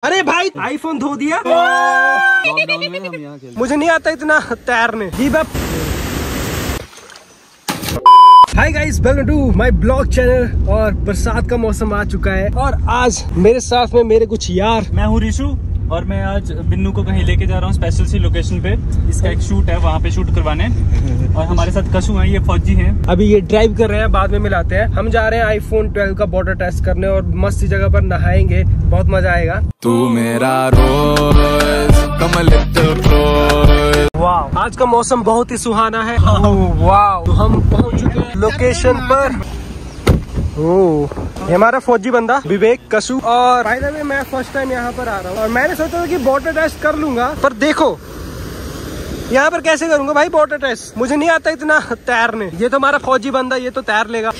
अरे भाई आईफोन धो दिया। मुझे नहीं आता इतना तैरने। Hi guys, welcome to my blog channel. और बरसात का मौसम आ चुका है और आज मेरे साथ में मेरे कुछ यार। मैं हूँ रिशु और मैं आज बिन्नू को कहीं लेके जा रहा हूँ स्पेशल सी लोकेशन पे। इसका एक शूट है, वहाँ पे शूट करवाने। और हमारे साथ कशु हैं, ये फौजी हैं। अभी ये ड्राइव कर रहे हैं, बाद में मिलाते हैं। हम जा रहे हैं आईफोन 12 का बॉर्डर टेस्ट करने और मस्त जगह पर नहाएंगे, बहुत मजा आएगा। तू मेरा रोज कमल वाह, आज का मौसम बहुत ही सुहाना है। वाह, तो हम पहुंच चुके हैं लोकेशन पर। ये हमारा फौजी बंदा विवेक, कशु और भाई साहब। मैं फर्स्ट टाइम यहाँ पर आ रहा हूँ और मैंने सोचा था कि बॉर्डर टेस्ट कर लूंगा, पर देखो यहाँ पर कैसे करूंगा भाई बॉर्डर टेस्ट। मुझे नहीं आता इतना तैरने। ये तो हमारा फौजी बंदा, ये तो तैर लेगा।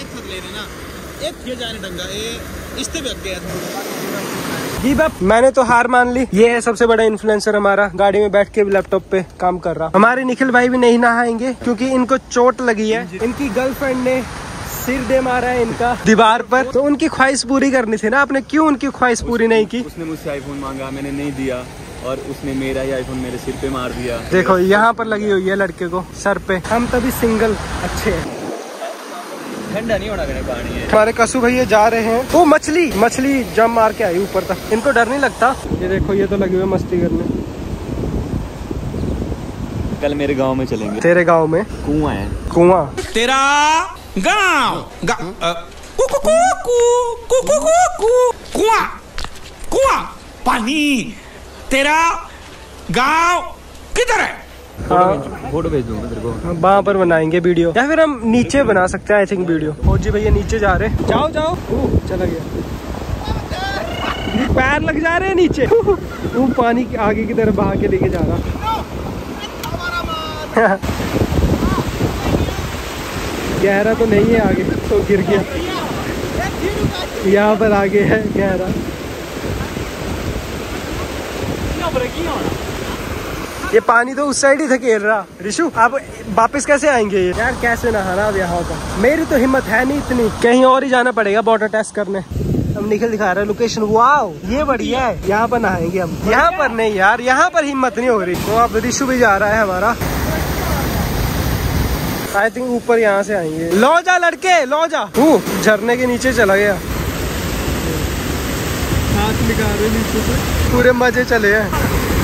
जी बाप, मैंने तो हार मान ली। ये है सबसे बड़ा इन्फ्लुएंसर हमारा, गाड़ी में बैठ के लैपटॉप पे काम कर रहा। हमारे निखिल भाई भी नहीं नहाएंगे क्योंकि इनको चोट लगी है। इनकी गर्लफ्रेंड ने सिर दे मारा है इनका दीवार पर, तो उनकी ख्वाहिश पूरी करनी थी ना आपने। क्यों उनकी ख्वाहिश पूरी नहीं की? उसने मुझसे आईफोन मांगा, मैंने नहीं दिया और उसने मेरा ही आईफोन मेरे सिर पे मार दिया। देखो यहाँ पर लगी हुई है लड़के को सर पे। हम तभी सिंगल अच्छे हैं। ठंडा नहीं होना पानी है। हमारे कसु भैया जा रहे हैं। वो मछली जम मार के आई ऊपर तक। इनको डर नहीं लगता? ये देखो, ये तो लगे हुए मस्ती करने। कल मेरे गांव में चलेंगे। तेरे गांव में कुआं है? कुआं? तेरा गाँव कुआं पानी। तेरा गाँव किधर है? फोटो भेज दूंगा तेरे को। वहाँ पर बनाएंगे वीडियो, या फिर हम नीचे बना सकते हैं आई थिंक वीडियो। फौजी भैया नीचे जा रहे हैं। जाओ जाओ। चला गया, पैर लग जा रहे हैं नीचे। वो पानी के आगे की तरफ बहा के लेके जा रहा। गहरा तो नहीं है आगे, तो गिर गया। यहाँ पर आगे है गहरा। ये पानी तो उस साइड ही धकेल रहा। रिशु, आप वापस कैसे आएंगे? ये यार कैसे नहाना अब यहाँ का? मेरी तो हिम्मत है नहीं इतनी, कहीं और ही जाना पड़ेगा बॉर्डर टेस्ट करने। हम निकल दिखा रहे हैं लोकेशन। वाओ, ये बढ़िया है, यहाँ पर नहाएंगे हम। यहाँ पर नहीं यार, यहाँ पर हिम्मत नहीं हो रही। तो अब रिशु भी जा रहा है हमारा। आई थिंक ऊपर यहाँ से आएंगे। लो जा लड़के, लो जा। झरने के नीचे चला गया। हाथ निकाल रहे नीचे से, पूरे मजे चले हैं।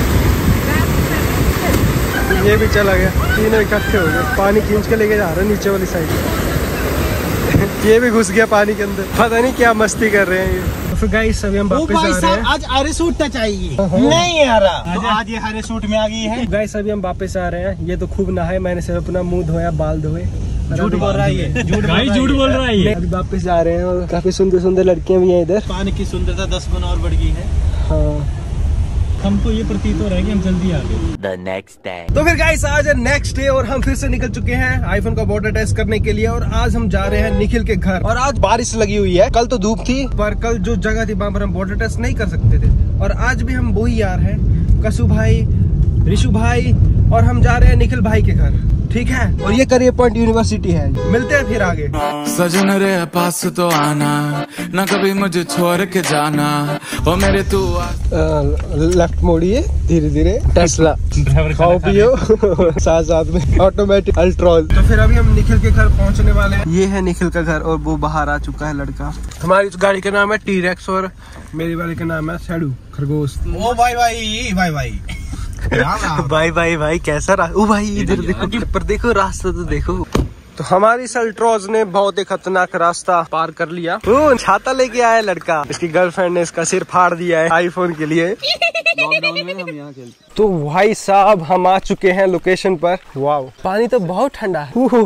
ये भी चला गया, तीनों इकट्ठे हो गए। पानी खींच के लेके जा रहे हैं नीचे वाली साइड। ये भी घुस गया पानी के अंदर। पता नहीं क्या मस्ती कर रहे हैं ये। तो फिर गाइस अभी हम वापस आ रहे हैं। आज हरे सूट चाहिए नहीं यार, आज ये हरे सूट में आ गई है। गाइस अभी हम वापस आ रहे हैं। ये तो खूब नहाए, मैंने सिर्फ अपना मुंह धोया, बाल धोए। झूठ बोल रहा है ये, झूठ बोल रहा है ये। अभी वापस जा रहे हैं और काफी सुंदर सुंदर लड़कियां भी हैं इधर। पानी की सुंदरता 10 गुना और बढ़ गई है। हाँ, हमको ये प्रतीत हो रहा है कि हम जल्दी आ गए। The next day. तो फिर गाइस आज है नेक्स्ट डे और हम फिर से निकल चुके हैं आईफोन का बॉर्डर टेस्ट करने के लिए। और आज हम जा रहे हैं निखिल के घर। और आज बारिश लगी हुई है। कल तो धूप थी, पर कल जो जगह थी वहाँ पर हम बॉर्डर टेस्ट नहीं कर सकते थे। और आज भी हम वही यार हैं, कसु भाई, रिशु भाई, और हम जा रहे हैं निखिल भाई के घर। ठीक है, और ये करियर पॉइंट यूनिवर्सिटी है। मिलते हैं फिर आगे। सजन रे पास तो आना, ना कभी मुझे छोड़ के जाना। ओ मेरे तू लेफ्ट मोड़िए धीरे धीरे। टेस्ला खाओ पियो साथ साथ में ऑटोमेटिक अल्ट्रॉल। तो फिर अभी हम निखिल के घर पहुंचने वाले हैं। ये है निखिल का घर और वो बाहर आ चुका है लड़का। हमारी गाड़ी का नाम है टी-रेक्स और मेरी वाली का नाम है सैडू, खरगोश। ओ भाई भाई भाई भाई भाई भाई भाई कैसा रहा? ओ भाई इधर देखो, पर देखो रास्ता तो देखो। तो हमारी सल्ट्रोज ने बहुत ही खतरनाक रास्ता पार कर लिया। छाता लेके आया लड़का, इसकी गर्लफ्रेंड ने इसका सिर फाड़ दिया है आईफोन के लिए। लॉकडाउन में हम यहाँ खेलते। तो भाई साहब हम आ चुके हैं लोकेशन पर। वाओ, पानी तो बहुत ठंडा है। ओह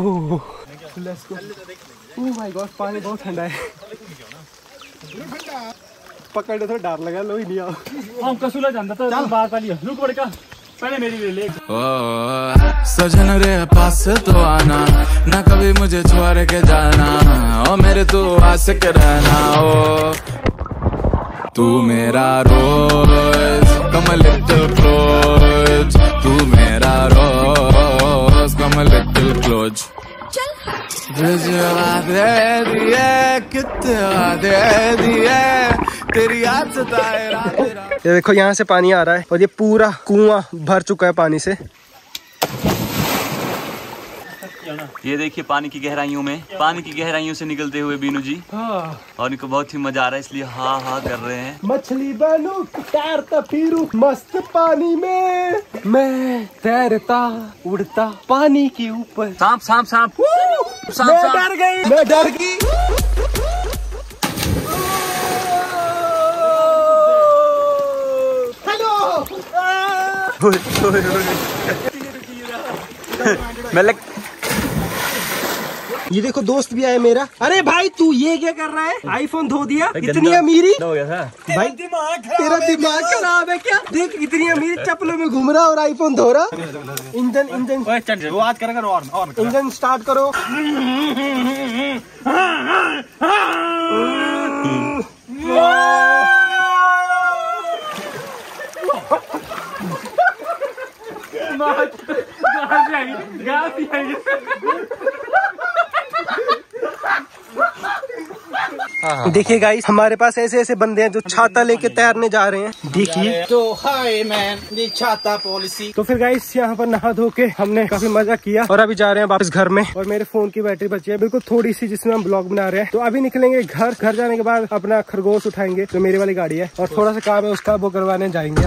माय गॉड, पानी बहुत ठंडा है। पकड़ने तो डर लगा, लो ही नहीं आओ। हम कसुला जानता था बात वाली। रुक बड़का, पहले मेरी ले। सजन रे पास तो आना, ना कभी मुझे छोड़ के जाना। ओ मेरे तू आस के रहना। ओ तू मेरा रोज कमल क्लोज। तू मेरा रोज कमल क्लोज। दे दिए कितने दे दिए तेरी याद सताए रात रात। ये देखो यहाँ से पानी आ रहा है और ये पूरा कुआं भर चुका है पानी से। ये देखिए पानी की गहराइयों से निकलते हुए बीनू जी। और इनको बहुत ही मजा आ रहा है इसलिए हा हा कर रहे हैं। मछली बनू तैरता फिरू मस्त पानी में, मैं तैरता उड़ता पानी के ऊपर। सांप सांप सांप मैं डर गई। मैं ये देखो दोस्त भी आया मेरा। अरे भाई तू ये क्या कर रहा है? आईफोन धो दिया? इतनी अमीरी हो गया था भाई, तेरा दिमाग खराब है क्या? देख इतनी अमीरी चप्पलों में घूम रहा और आईफोन धो रहा। इंजन बात करेगा और इंजन स्टार्ट करो। देखिए गाइस, हमारे पास ऐसे ऐसे बंदे हैं जो छाता लेके तैरने जा रहे हैं। देखिए तो हाय मैन, ये छाता पॉलिसी। तो फिर गाइस यहाँ पर नहा धो के हमने काफी मजा किया और अभी जा रहे हैं वापस घर में। और मेरे फोन की बैटरी बची है बिल्कुल थोड़ी सी, जिसमें हम ब्लॉग बना रहे हैं। तो अभी निकलेंगे घर जाने के बाद अपना खरगोश उठाएंगे जो मेरी वाली गाड़ी है, और थोड़ा सा काम है उसका, वो करवाने जाएंगे।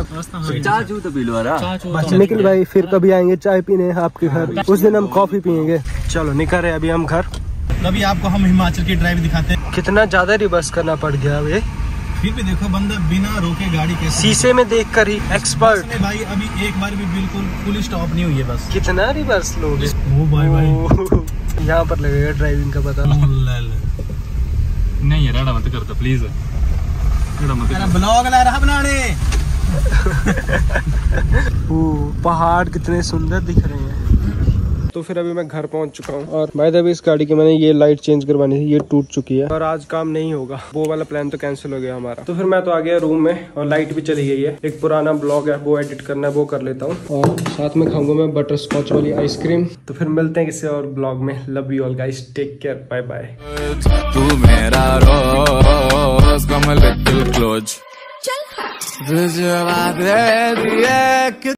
निखिल भाई फिर कभी आएंगे चाय पीने आपके घर, उस दिन हम कॉफी पियेंगे। चलो निकल रहे अभी हम घर। अभी आपको हम हिमाचल की ड्राइव दिखाते हैं। कितना ज्यादा रिवर्स करना पड़ गया अभी। फिर भी देखो बंदा बिना रोके गाड़ी कैसे, शीशे में देखकर ही एक्सपर्ट। भाई अभी एक बार भी बिल्कुल फुल स्टॉप नहीं हुई है बस। कितना रिवर्स लोगे? ओ भाई यहाँ पर लगेगा ड्राइविंग का पता। नहीं यार मत करता प्लीज, ब्लॉग ला रहा बनाने। पहाड़ कितने सुंदर दिख रहे हैं। तो फिर अभी मैं घर पहुंच चुका हूँ और भाई अभी इस गाड़ी की मैंने ये लाइट चेंज करवानी थी, ये टूट चुकी है और आज काम नहीं होगा। वो वाला प्लान तो कैंसिल हो गया हमारा। तो फिर मैं तो आ गया रूम में और लाइट भी चली गई है। एक पुराना ब्लॉग है वो एडिट करना है, वो कर लेता हूँ और साथ में खाऊंगा मैं बटर स्कॉच वाली आइसक्रीम। तो फिर मिलते हैं किसी और ब्लॉग में। Love you all guys, take care, bye bye. तू मेरा रोज कम लिटिल क्लोज।